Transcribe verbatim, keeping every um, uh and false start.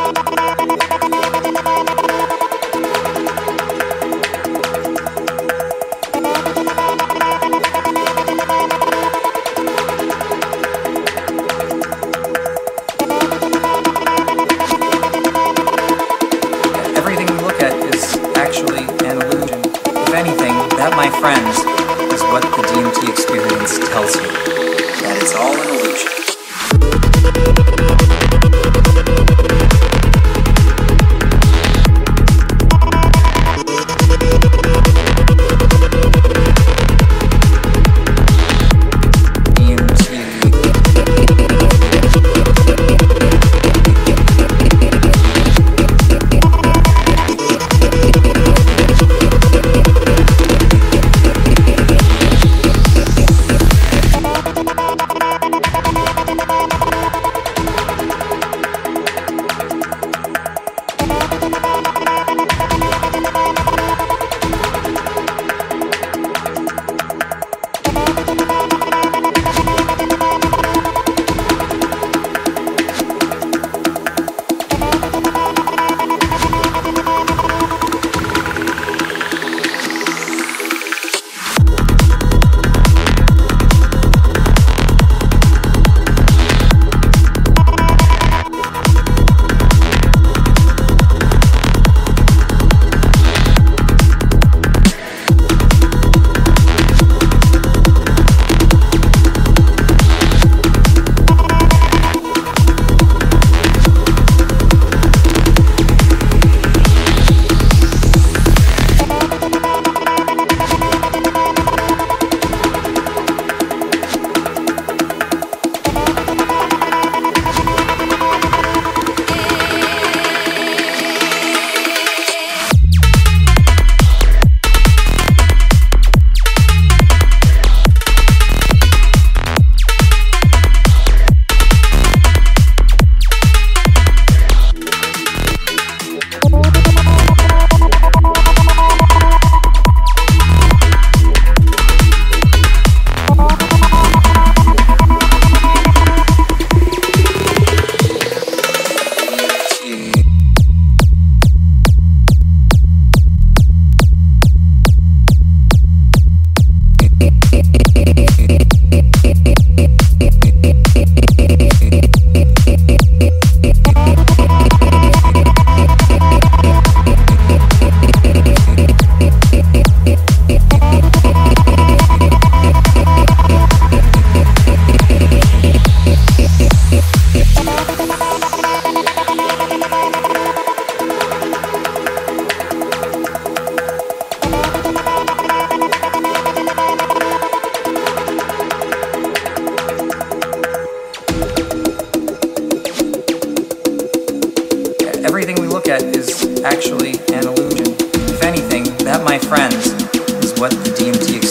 Everything we look at is actually an illusion. If anything, that, my friends, is what the D M T experience tells you. That it's all an illusion. Everything we look at is actually an illusion. If anything, that, my friends, is what the D M T experience